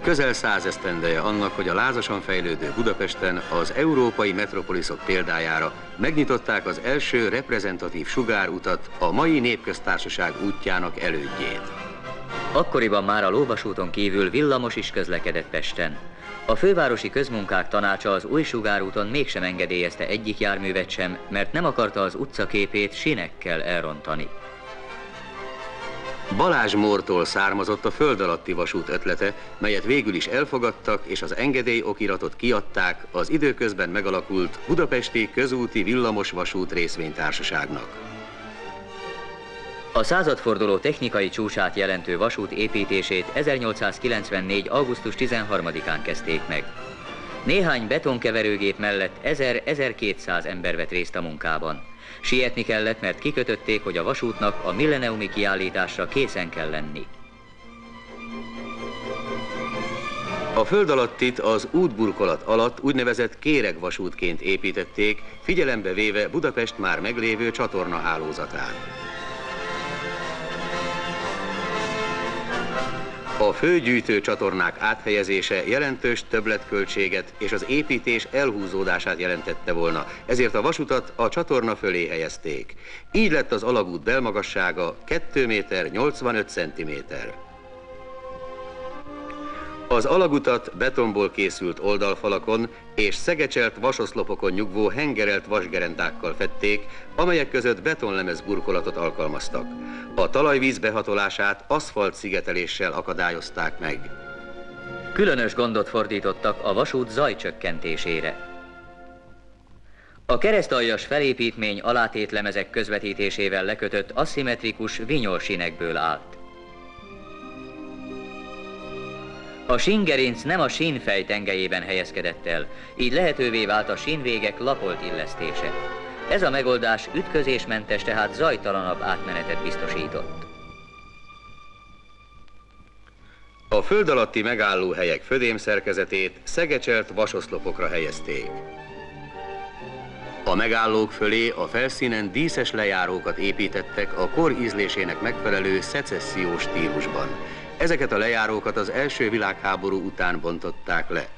Közel 100 esztendeje annak, hogy a lázasan fejlődő Budapesten az európai metropoliszok példájára megnyitották az első reprezentatív sugárutat, a mai Népköztársaság útjának elődjét. Akkoriban már a lóvasúton kívül villamos is közlekedett Pesten. A fővárosi közmunkák tanácsa az új sugárúton mégsem engedélyezte egyik járművet sem, mert nem akarta az utcaképét sínekkel elrontani. Balázs Mórtól származott a föld alatti vasút ötlete, melyet végül is elfogadtak, és az engedélyokiratot kiadták az időközben megalakult Budapesti Közúti Villamos Vasút Részvénytársaságnak. A századforduló technikai csúcsát jelentő vasút építését 1894. augusztus 13-án kezdték meg. Néhány betonkeverőgép mellett 1000-1200 ember vett részt a munkában. Sietni kellett, mert kikötötték, hogy a vasútnak a milleniumi kiállításra készen kell lenni. A föld alattit az útburkolat alatt úgynevezett kéregvasútként építették, figyelembe véve Budapest már meglévő csatornahálózatát. A főgyűjtő csatornák áthelyezése jelentős többletköltséget és az építés elhúzódását jelentette volna, ezért a vasutat a csatorna fölé helyezték. Így lett az alagút belmagassága 2 méter 85 centiméter. Az alagutat betonból készült oldalfalakon és szegecselt vasoszlopokon nyugvó hengerelt vasgerendákkal fedték, amelyek között betonlemez burkolatot alkalmaztak. A talajvíz behatolását aszfalt szigeteléssel akadályozták meg. Különös gondot fordítottak a vasút zajcsökkentésére. A keresztaljas felépítmény alátétlemezek közvetítésével lekötött aszimmetrikus vinyolsínekből állt. A síngerinc nem a sínfej tengelyében helyezkedett el, így lehetővé vált a sínvégek lapolt illesztése. Ez a megoldás ütközésmentes, tehát zajtalanabb átmenetet biztosított. A föld alatti megállóhelyek födémszerkezetét szegecselt vasoszlopokra helyezték. A megállók fölé a felszínen díszes lejárókat építettek a kor ízlésének megfelelő szecessziós stílusban. Ezeket a lejárókat az első világháború után bontották le.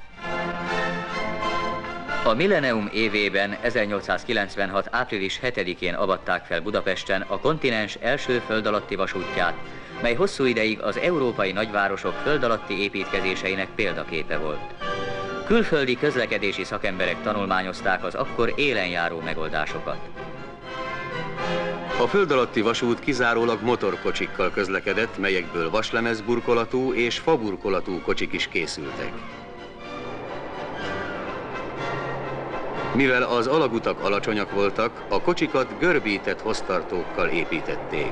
A millennium évében, 1896. április 7-én avatták fel Budapesten a kontinens első föld alatti vasútját, mely hosszú ideig az európai nagyvárosok föld alatti építkezéseinek példaképe volt. Külföldi közlekedési szakemberek tanulmányozták az akkor élenjáró megoldásokat. A föld alatti vasút kizárólag motorkocsikkal közlekedett, melyekből vaslemezburkolatú és faburkolatú kocsik is készültek. Mivel az alagutak alacsonyak voltak, a kocsikat görbített hoztartókkal építették.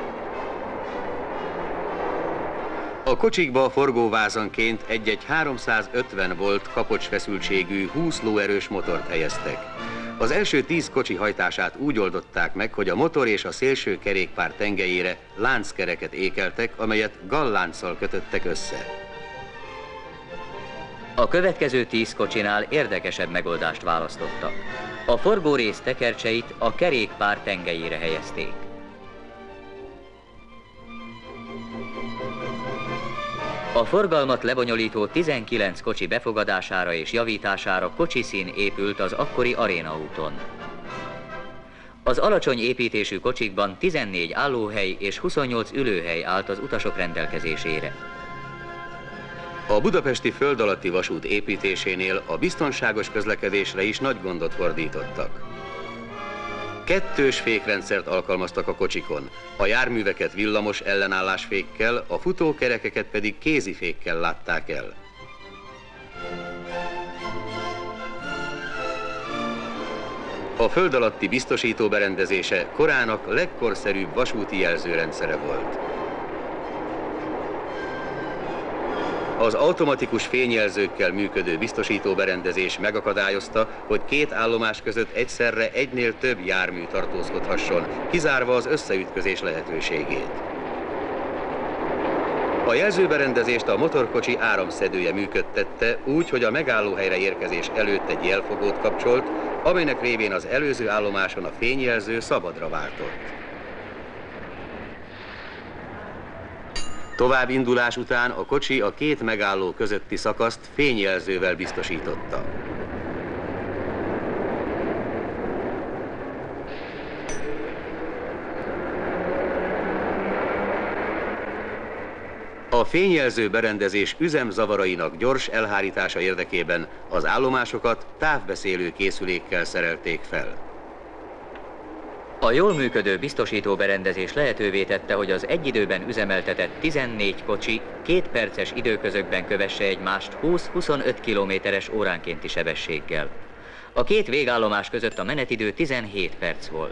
A kocsikba forgóvázanként egy-egy 350 volt kapocsfeszültségű 20 lóerős motort helyeztek. Az első 10 kocsi hajtását úgy oldották meg, hogy a motor és a szélső kerékpár tengelyére lánckereket ékeltek, amelyet gallánccal kötöttek össze. A következő 10 kocsinál érdekesebb megoldást választottak. A forgórész tekercseit a kerékpár tengelyére helyezték. A forgalmat lebonyolító 19 kocsi befogadására és javítására kocsiszín épült az akkori Arénaúton. Az alacsony építésű kocsikban 14 állóhely és 28 ülőhely állt az utasok rendelkezésére. A budapesti föld alatti vasút építésénél a biztonságos közlekedésre is nagy gondot fordítottak. Kettős fékrendszert alkalmaztak a kocsikon, a járműveket villamos ellenállásfékkel, a futókerekeket pedig kézifékkel látták el. A föld alatti biztosító berendezése korának legkorszerűbb vasúti jelzőrendszere volt. Az automatikus fényjelzőkkel működő biztosítóberendezés megakadályozta, hogy két állomás között egyszerre egynél több jármű tartózkodhasson, kizárva az összeütközés lehetőségét. A jelzőberendezést a motorkocsi áramszedője működtette úgy, hogy a megállóhelyre érkezés előtt egy jelfogót kapcsolt, amelynek révén az előző állomáson a fényjelző szabadra váltott. Tovább indulás után a kocsi a két megálló közötti szakaszt fényjelzővel biztosította. A fényjelző berendezés üzemzavarainak gyors elhárítása érdekében az állomásokat távbeszélő készülékkel szerelték fel. A jól működő biztosító berendezés lehetővé tette, hogy az egy időben üzemeltetett 14 kocsi 2 perces időközökben kövesse egymást 20-25 km/s óránkénti sebességgel. A két végállomás között a menetidő 17 perc volt.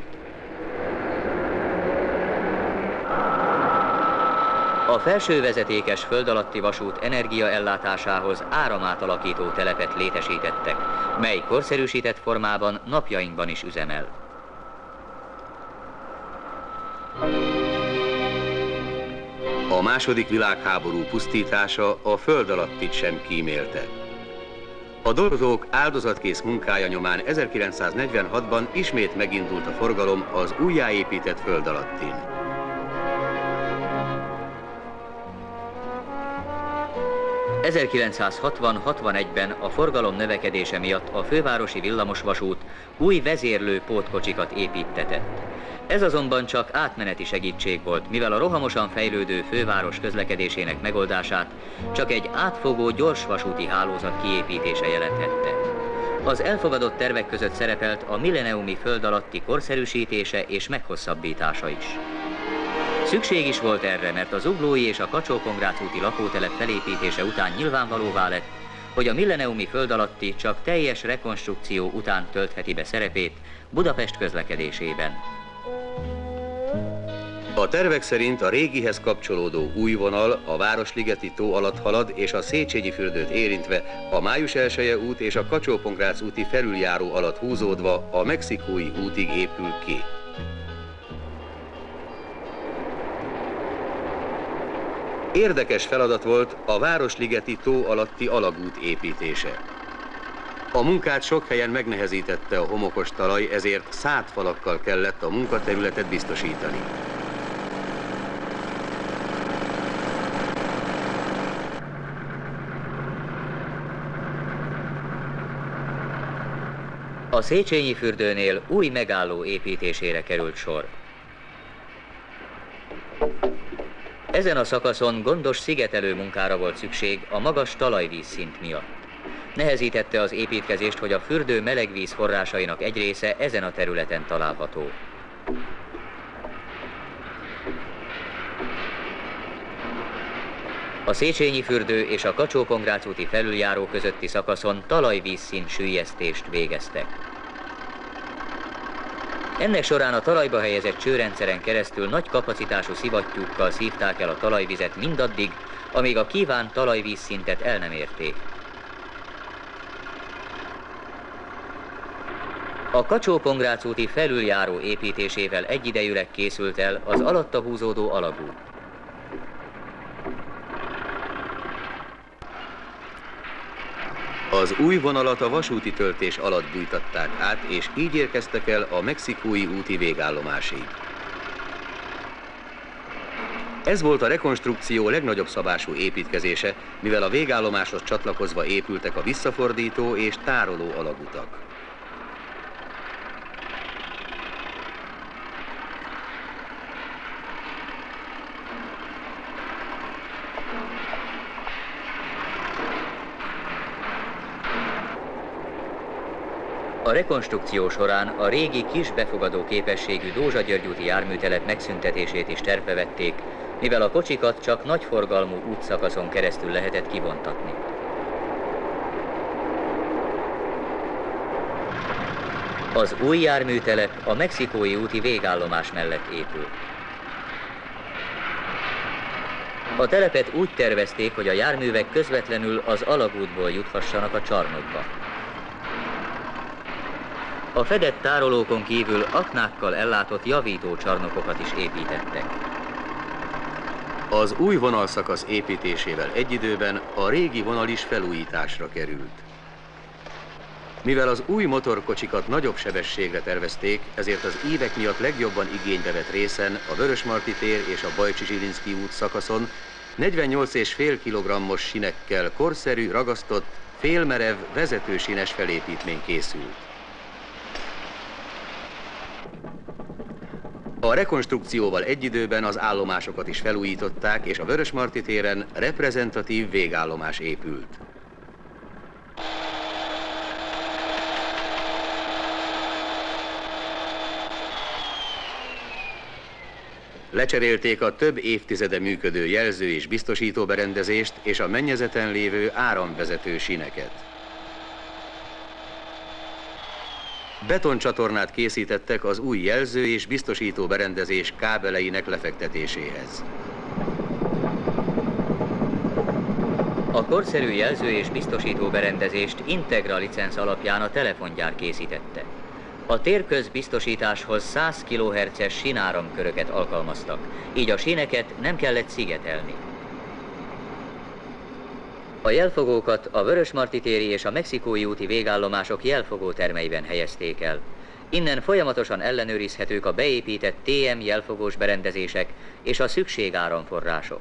A felső vezetékes föld alatti vasút energiaellátásához áramátalakító telepet létesítettek, mely korszerűsített formában napjainkban is üzemel. A második világháború pusztítása a föld alattit sem kímélte. A dolgozók áldozatkész munkája nyomán 1946-ban ismét megindult a forgalom az újjáépített föld alattin. ...1960-61-ben a forgalom növekedése miatt a fővárosi villamosvasút új vezérlő pótkocsikat építtetett. Ez azonban csak átmeneti segítség volt, mivel a rohamosan fejlődő főváros közlekedésének megoldását csak egy átfogó gyorsvasúti hálózat kiépítése jelenthette. Az elfogadott tervek között szerepelt a milleniumi föld alatti korszerűsítése és meghosszabbítása is. Szükség is volt erre, mert a Zuglói és a Kacsó-Pongrác úti lakótelep felépítése után nyilvánvalóvá lett, hogy a milleniumi föld alatti csak teljes rekonstrukció után töltheti be szerepét Budapest közlekedésében. A tervek szerint a régihez kapcsolódó új vonal a Városligeti tó alatt halad, és a Széchenyi fürdőt érintve a Május 1 út és a Kacsó-Pongrác úti felüljáró alatt húzódva a Mexikói útig épül ki. Érdekes feladat volt a Városligeti tó alatti alagút építése. A munkát sok helyen megnehezítette a homokos talaj, ezért szádfalakkal kellett a munkaterületet biztosítani. A Széchenyi fürdőnél új megálló építésére került sor. Ezen a szakaszon gondos szigetelő munkára volt szükség a magas talajvízszint miatt. Nehezítette az építkezést, hogy a fürdő melegvíz forrásainak egy része ezen a területen található. A Széchenyi fürdő és a Kacsó-Pongrác úti felüljáró közötti szakaszon talajvízszint süllyesztést végeztek. Ennek során a talajba helyezett csőrendszeren keresztül nagy kapacitású szivattyúkkal szívták el a talajvizet mindaddig, amíg a kívánt talajvízszintet el nem érték. A Kacsó-Pongrác úti felüljáró építésével egyidejűleg készült el az alatta húzódó alagút. Az új vonalat a vasúti töltés alatt bújtatták át, és így érkeztek el a Mexikói úti végállomásig. Ez volt a rekonstrukció legnagyobb szabású építkezése, mivel a végállomáshoz csatlakozva épültek a visszafordító és tároló alagutak. A rekonstrukció során a régi kis befogadó képességű Dózsa-György úti járműtelep megszüntetését is tervbe vették, mivel a kocsikat csak nagyforgalmú útszakaszon keresztül lehetett kivontatni. Az új járműtelep a Mexikói úti végállomás mellett épül. A telepet úgy tervezték, hogy a járművek közvetlenül az alagútból juthassanak a csarnokba. A fedett tárolókon kívül aknákkal ellátott javító csarnokokat is építettek. Az új vonalszakasz építésével egy időben a régi vonal is felújításra került. Mivel az új motorkocsikat nagyobb sebességre tervezték, ezért az évek miatt legjobban igénybe vett részen, a Vörösmarty tér és a Bajcsy Zsilinszky út szakaszon 48,5 kg-os sinekkel korszerű, ragasztott, félmerev, vezetősínes felépítmény készült. A rekonstrukcióval egy időben az állomásokat is felújították, és a Vörösmarty téren reprezentatív végállomás épült. Lecserélték a több évtizede működő jelző- és biztosítóberendezést és a mennyezeten lévő áramvezető síneket. Betoncsatornát készítettek az új jelző- és biztosítóberendezés kábeleinek lefektetéséhez. A korszerű jelző- és biztosítóberendezést Integra licenc alapján a telefongyár készítette. A térközbiztosításhoz 100 kHz-es sínáramköröket alkalmaztak, így a síneket nem kellett szigetelni. A jelfogókat a Vörösmarty téri és a Mexikói úti végállomások jelfogótermeiben helyezték el. Innen folyamatosan ellenőrizhetők a beépített TM jelfogós berendezések és a szükségáramforrások.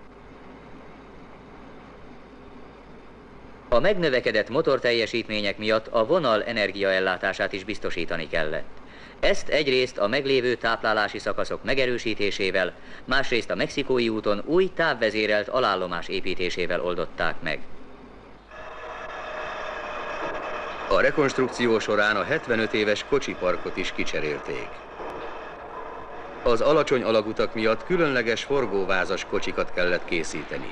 A megnövekedett motorteljesítmények miatt a vonal energiaellátását is biztosítani kellett. Ezt egyrészt a meglévő táplálási szakaszok megerősítésével, másrészt a Mexikói úton új távvezérelt alállomás építésével oldották meg. A rekonstrukció során a 75 éves kocsiparkot is kicserélték. Az alacsony alagutak miatt különleges forgóvázas kocsikat kellett készíteni.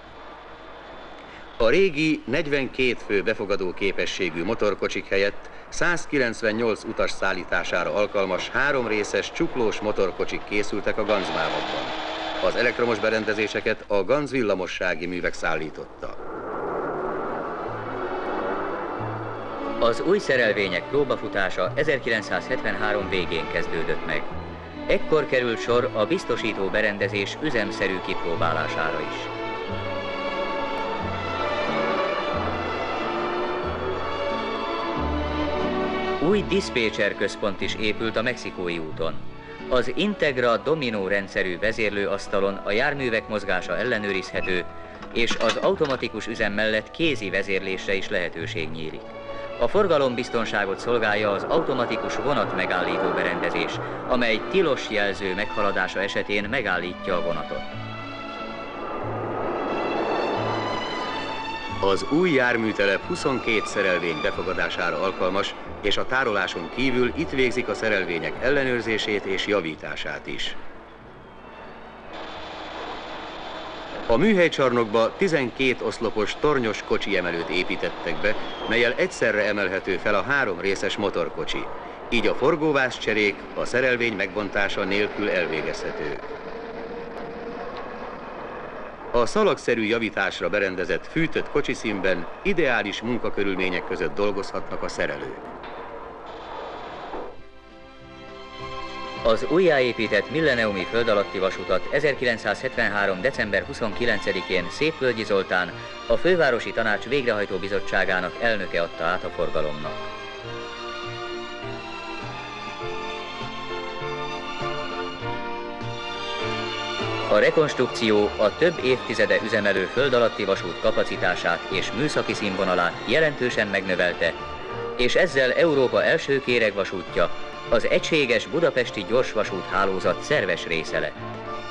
A régi 42 fő befogadó képességű motorkocsik helyett 198 utas szállítására alkalmas 3 részes csuklós motorkocsik készültek a Ganz-mávakban. Az elektromos berendezéseket a Ganz villamossági művek szállította. Az új szerelvények próbafutása 1973 végén kezdődött meg. Ekkor került sor a biztosító berendezés üzemszerű kipróbálására is. Új diszpécser központ is épült a Mexikói úton. Az Integra Domino rendszerű vezérlőasztalon a járművek mozgása ellenőrizhető, és az automatikus üzem mellett kézi vezérlésre is lehetőség nyílik. A forgalombiztonságot szolgálja az automatikus vonatmegállító berendezés, amely tilos jelző meghaladása esetén megállítja a vonatot. Az új járműtelep 22 szerelvény befogadására alkalmas, és a tároláson kívül itt végzik a szerelvények ellenőrzését és javítását is. A műhelycsarnokba 12 oszlopos tornyos kocsiemelőt építettek be, mellyel egyszerre emelhető fel a 3 részes motorkocsi. Így a forgóvázcserék a szerelvény megbontása nélkül elvégezhetők. A szalagszerű javításra berendezett fűtött kocsiszínben ideális munkakörülmények között dolgozhatnak a szerelők. Az újjáépített Millenniumi földalatti vasutat 1973. december 29-én Szépvölgyi Zoltán, a Fővárosi Tanács Végrehajtó Bizottságának elnöke adta át a forgalomnak. A rekonstrukció a több évtizede üzemelő földalatti vasút kapacitását és műszaki színvonalát jelentősen megnövelte, és ezzel Európa első kéregvasútja, az egységes budapesti gyorsvasút hálózat szerves része lett.